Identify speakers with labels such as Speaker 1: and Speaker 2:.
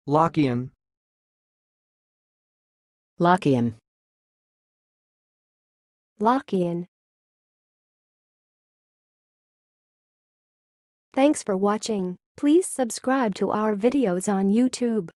Speaker 1: lockian,
Speaker 2: lockian,
Speaker 3: lockian. Thanks for watching. Please subscribe to our videos on YouTube.